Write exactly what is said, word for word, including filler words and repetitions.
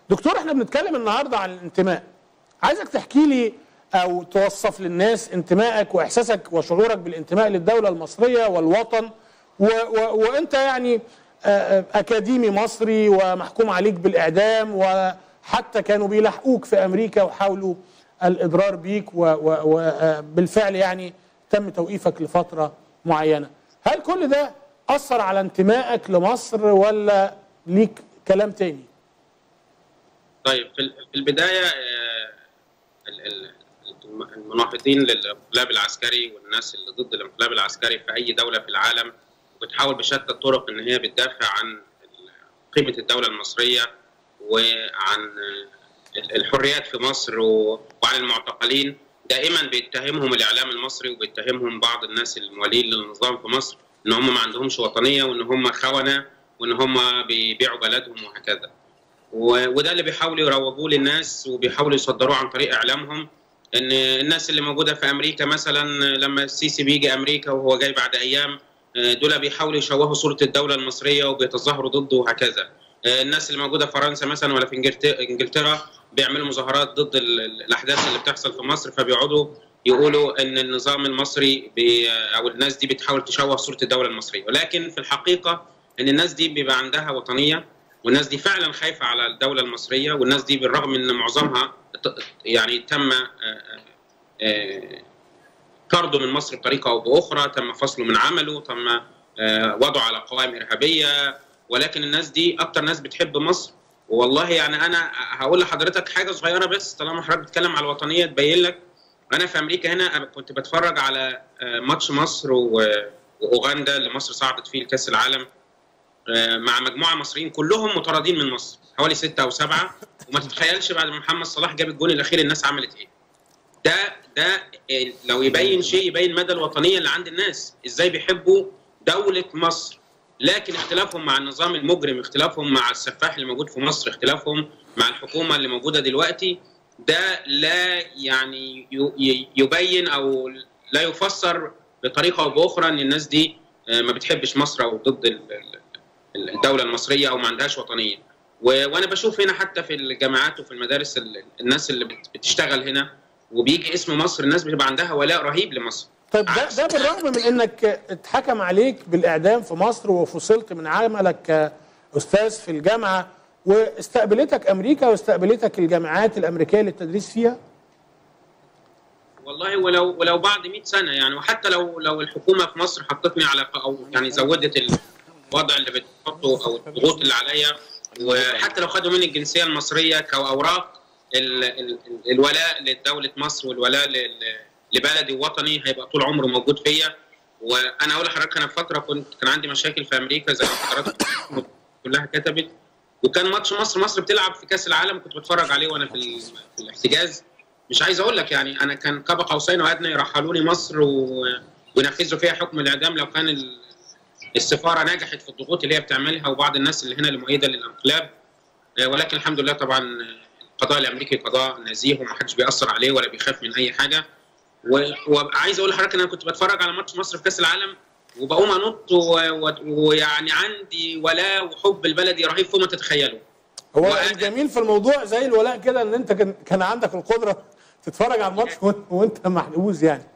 دكتور، احنا بنتكلم النهارده عن الانتماء. عايزك تحكي لي او توصف للناس انتمائك واحساسك وشعورك بالانتماء للدولة المصرية والوطن، و و وانت يعني اكاديمي مصري ومحكوم عليك بالاعدام، وحتى كانوا بيلاحقوك في امريكا وحاولوا الاضرار بيك، وبالفعل يعني تم توقيفك لفترة معينة. هل كل ده اثر على انتمائك لمصر ولا ليك كلام تاني؟ طيب، في البداية المناهضين للانقلاب العسكري والناس اللي ضد الانقلاب العسكري في أي دولة في العالم بتحاول بشتى الطرق إن هي بتدافع عن قيمة الدولة المصرية وعن الحريات في مصر وعن المعتقلين. دائما بيتهمهم الإعلام المصري وبيتهمهم بعض الناس الموالين للنظام في مصر إن هم ما عندهمش وطنية وإن هم خونة وإن هم بيبيعوا بلدهم وهكذا. وده اللي بيحاولوا يروجوه للناس وبيحاولوا يصدروه عن طريق اعلامهم، ان الناس اللي موجوده في امريكا مثلا لما السيسي بيجي امريكا وهو جاي بعد ايام، دول بيحاولوا يشوهوا صوره الدوله المصريه وبيتظاهروا ضده وهكذا. الناس اللي موجوده في فرنسا مثلا ولا في انجلترا بيعملوا مظاهرات ضد الاحداث اللي بتحصل في مصر، فبيقعدوا يقولوا ان النظام المصري او الناس دي بتحاول تشوه صوره الدوله المصريه، ولكن في الحقيقه ان الناس دي بيبقى عندها وطنيه، والناس دي فعلا خايفه على الدوله المصريه، والناس دي بالرغم من معظمها يعني تم طرده من مصر بطريقه او باخرى، تم فصله من عمله، تم وضعه على قوائم ارهابيه، ولكن الناس دي اكتر ناس بتحب مصر. والله يعني انا هقول لحضرتك حاجه صغيره بس طالما حضرتك بتتكلم على الوطنيه تبين لك. انا في امريكا هنا كنت بتفرج على ماتش مصر واوغندا اللي مصر صعدت فيه لكاس العالم مع مجموعه مصريين كلهم مطاردين من مصر، حوالي ستة او سبعة، وما تتخيلش بعد ما محمد صلاح جاب الجون الاخير الناس عملت ايه. ده ده لو يبين شيء يبين مدى الوطنيه اللي عند الناس، ازاي بيحبوا دوله مصر، لكن اختلافهم مع النظام المجرم، اختلافهم مع السفاح اللي موجود في مصر، اختلافهم مع الحكومه اللي موجوده دلوقتي، ده لا يعني يبين او لا يفسر بطريقه او باخرى ان الناس دي ما بتحبش مصر او ضد الدولة المصرية أو ما عندهاش وطنية. وأنا بشوف هنا حتى في الجامعات وفي المدارس الناس اللي بتشتغل هنا وبيجي اسم مصر الناس بتبقى عندها ولاء رهيب لمصر. طيب ده, ده بالرغم من أنك اتحكم عليك بالإعدام في مصر وفصلت من عملك كأستاذ في الجامعة، واستقبلتك أمريكا واستقبلتك الجامعات الأمريكية للتدريس فيها؟ والله ولو ولو بعد مئة سنة يعني، وحتى لو لو الحكومة في مصر حطتني على أو يعني زودت ال الوضع اللي بتحطه او الضغوط اللي عليا، وحتى لو خدوا مني الجنسيه المصريه كاوراق ال ال الولاء لدوله مصر والولاء لبلدي ووطني هيبقى طول عمره موجود فيا. وانا اقول لحضرتك انا في فتره كنت كان عندي مشاكل في امريكا زي ما حضرتك كلها كتبت، وكان ماتش مصر مصر بتلعب في كاس العالم كنت بتفرج عليه وانا في, في الاحتجاز. مش عايز اقول لك يعني انا كان قاب قوسين وادنى يرحلوني مصر وينفذوا فيها حكم الاعدام لو كان السفاره نجحت في الضغوط اللي هي بتعملها وبعض الناس اللي هنا المؤيده للانقلاب. ولكن الحمد لله طبعا القضاء الامريكي قضاء نزيه وما حدش بيأثر عليه ولا بيخاف من اي حاجه. وعايز اقول لحضرتك ان انا كنت بتفرج على ماتش مصر في كاس العالم وبقوم انط ويعني عندي ولاء وحب البلدي رهيب فوق ما تتخيلوا. هو الجميل في الموضوع زي الولاء كده ان انت كان عندك القدره تتفرج على الماتش وانت محجوز يعني.